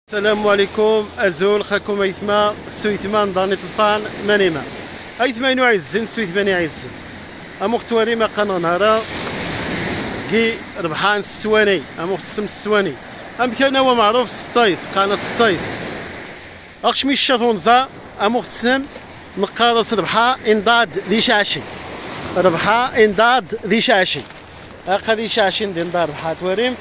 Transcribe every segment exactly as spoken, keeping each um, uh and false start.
السلام عليكم. ازول خاكم ايثما سويثمان دانيت الفان مانيما ايثما ينو عزن سويثماني عزن امختواري ما قنا نهارا كي ربحان السواني امختسم السواني ام كان هو معروف سطيف قانا سطيف اخش مي الشاطونزا امختسم نقارص ربحا انضاد ذي شاشي ربحا انضاد ذي شاشي اقا ذي شاشي ندير ربحا تواريمت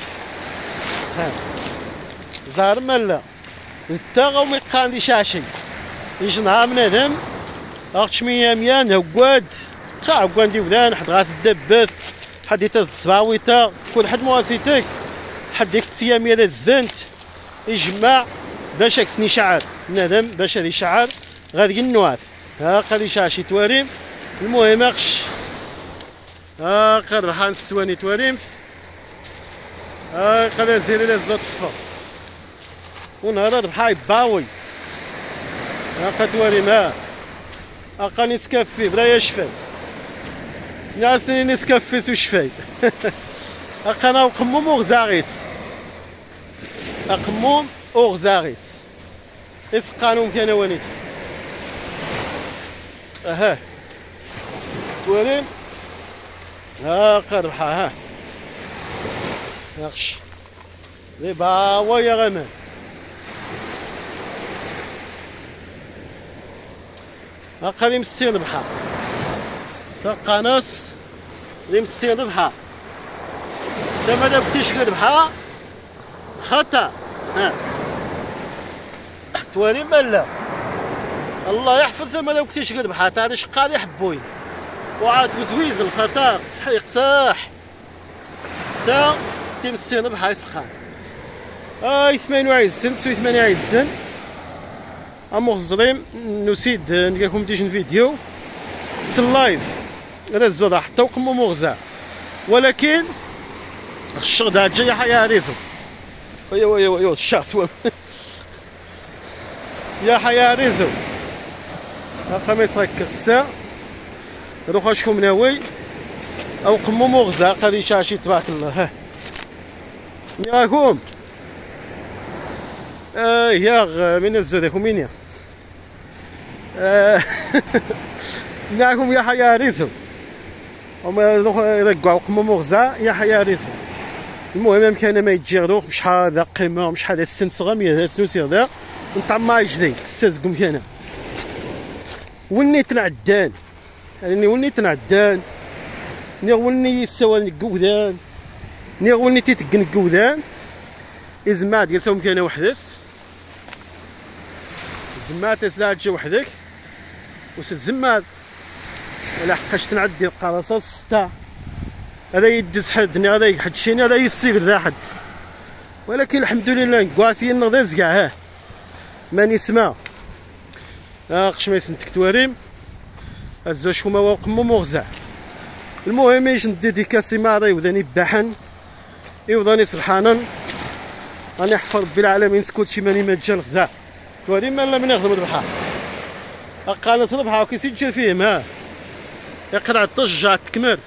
زار ملا التاغو ميقان دي شاشي يجنها منادم اختش مية مية نهواد قا عوان دي ودان حد غاس الدبث حد يتاز الصباويتا كل حد مواسيتك حد ديك التيامية دا زدنت يجمع باش اكسني شعر منادم باش هذي شعر غادي النواث ها قادي شاشي تواريم المهم اخش ها قاد ربحان السواني تواريمث ها قاد زيري لا الزوت فا ونهار ربحا يباوي هاكا تواري ما هاكا نسكافي بلا يشفي ناسني نسكافي سو شفاي هاكا انا قموم وغزاغيس قموم وغزاغيس اس قانون كان ونيت اها تواري هاكا ربحا ها ناقش لي باوا يا غمان هاكا لي مسين ربحا قناص لي مسين ربحا تا ما دابتيش ربحا خطا ها توالي مالا الله يحفظ ما دابتيش ربحا تاع شقالي حبوي وعاد وزويز الخطا صحيح صح تا تيمسين ربحا يسقان اي ثمانية وعشرين سوي ثمانية وعشرين امو الظليم نسيد نلقاكم ديجن فيديو سلايف هذا الزوضة حتى وقمو مغزى ولكن الشغدة جاية حيا ريزو ويا ويا ويا الشاس يا حيا ريزو خميس هكا الساعة روخا شكون ناوي او قمو مغزى قادي شاشي تبارك الله ها ياكم آه يا من الزودة كومينيا آه ناكم يا حيا ريزو هما يرقعوا قمو مغزى يا حيا ريزو المهم امكان ما يتجيغدو شحال ذا قيمة شحال السن صغامي هذا سنوسي ذا نطعم ما جديد استازكم كان ولني تنعدان يعني ولني تنعدان ني ولني يسوى القودان ني ولني تيتقن القودان إزمات يسوم كان وحدس زمات تسلا تجي وحدك وستزمات ولا حقاش تنعدي القراصه ستا هذا يدز حدني هذا يحد شيني هذا يصيب ذا حد ولكن الحمد لله كواسي نغدز كاع ها ماني سما ها قش ما يسنتك تواريم الزوج هما وقمو مغزى المهم ايش نديديكاسي ماضي وذاني باحن يوضاني سبحانا راني حفر ربي العالمين سكوت شي ماني مجال غزا تواريم مالا من يخدم ربحا قانا صبحا وكيسجل فيهم ها يقطع الطجة تكمل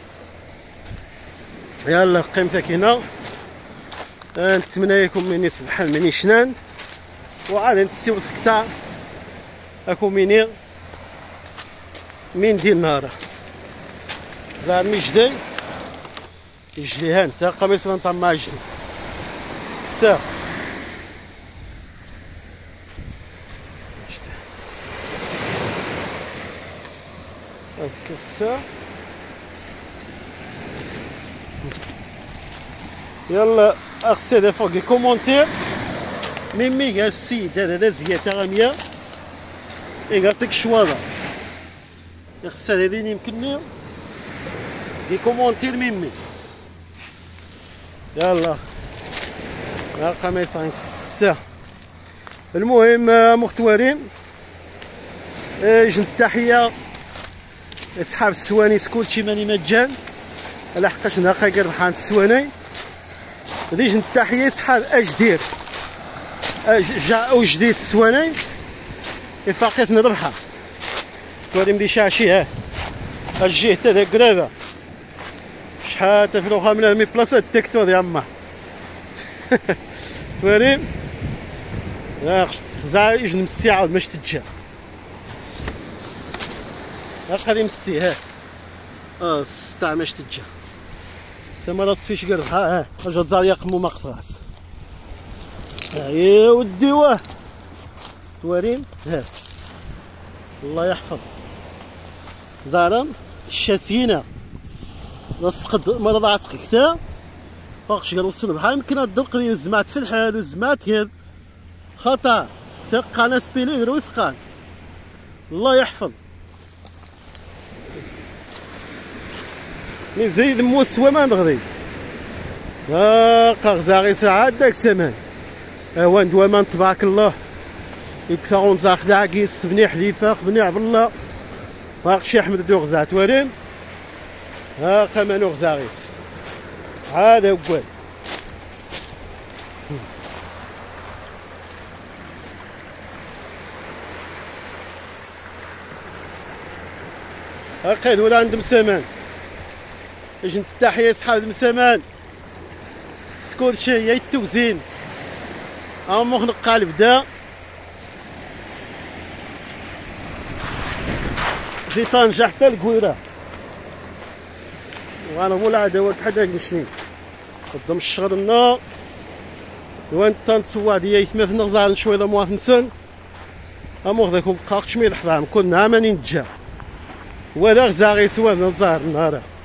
يلا قيمتك هنا نتمنى لكم مني سبحان مني شنان وعاد نسيو سكتا اكو مني من دي النهار زعما مجدي يجلي ها انت قميص نطعم مع جدي الساق هكا الساق يلا اغسل هذا فوق كومونتير ميمي كاع السيد هذا هذا زيادة غامية يقاسك شواظة يغسل هذين يمكنني دي كومونتير ميمي يلا قميص عنك الساعة المهم مختوارين جن التحية اصحاب السواني سكوت شي ماني مجان على حقاش نلقى كاع ربحان السواني هذي جن التحية اصحاب اجدير جاء جديد السواني فاقيت نربحها توالي مدي شاشي ها الجهة هذا قرابة شحال تفروخها من مي بلاصة التكتور يا عما توالي يا خشت زعما يجي نمسي عاود باش تتجا ها غادي نمسي ها اه السطع باش تتجا ثم لا طفيش كاع ها ها جا تزاريا قمو ما قطراس ها يا ودي واه توارين ها الله يحفظ زعما الشاتينه لصقد مرة عسق كتا فاقش قال وصل بحال يمكن هاد الدلق ديال الزمات في الحال والزمات هاد خطا ثق انا سبيلي غير وسقان الله يحفظ مي زيد موت سوا ما نغري ها غزاغي ساعات داك السمان اوا ندوما تبارك الله يكثرون زاخ داكيس بني حليفه بني عبد الله واقشي احمد دو غزات ورين ها قمانو غزاغيس هذا هو هاكا ولا عند مسامان اجي التحيه صحاب مسامان سكور شي هي التوزين ها مخنق قالب دا زيتان جا حتى الكويره وانا مولا عداوة حدا نشني قدام الشغل لنا وين تنتسوا ديال ثمث نغزال شويه مواطن سن امور ذاك بقاك شمي الحرام كل نهار ماني نتجا ولا غزا غيسوا نزار النهار